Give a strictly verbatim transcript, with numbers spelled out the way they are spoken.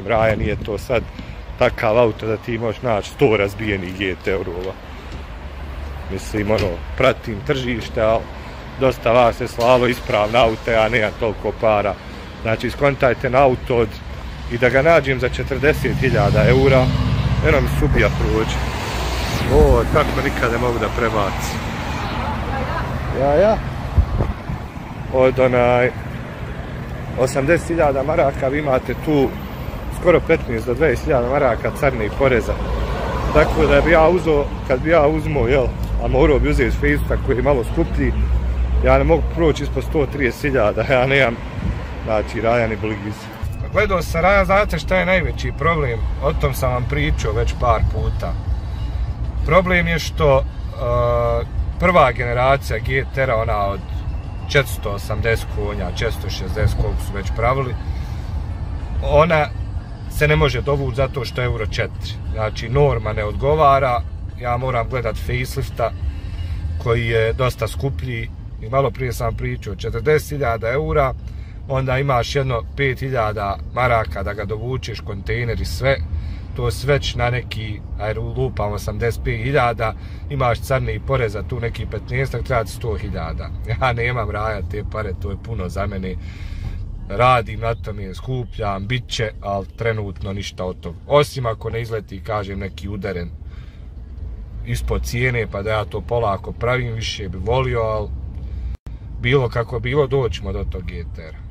Raja nije to sad takav auto da ti možeš naći sto razbijenih G T R-ova. Mislim, ono, pratim tržište, ali dosta vas je slalo ispravna auta, ja nemam toliko para. Znači, iskontajte na auto od, i da ga nađem za četrdeset hiljada eura, eno mi subija prođe. O, tako nikad ne mogu da prebacim. Ja, ja. Od onaj osamdeset hiljada maraka vi imate tu skoro petnaest do dvadeset hiljada maraka carne i poreza. Tako da bi ja uzeo, kad bi ja uzmo, jel, a morao bi uzeti Fiesta koji je malo skuplji, ja ne mogu proći ispod sto trideset hiljada, ja nemam, znači, Raja ni blizu. Gledao sam Raja, znate šta je najveći problem? O tom sam vam pričao već par puta. Problem je što uh, prva generacija G T R-a, ona od četiristo osamdeset konja, četiristo šezdeset koliko su već pravili, ona se ne može dovući zato što je Euro četiri. Znači, norma ne odgovara, ja moram gledat facelifta koji je dosta skuplji i malo prije sam pričao, četrdeset hiljada eura, onda imaš jedno pet hiljada maraka da ga dovučeš, kontejner i sve, to sveć na neki, ajde lupam, osamdeset pet hiljada, imaš carne i poreza tu neki petnaest, treba ti sto hiljada. Ja nemam Raja te pare, to je puno za mene. Radim na tome, skupljam, bit će, ali trenutno ništa od toga. Osim ako ne izleti, kažem, neki udaren ispod cijene, pa da ja to polako pravim, više bi volio, ali bilo kako bilo, doćemo do tog G T R-a.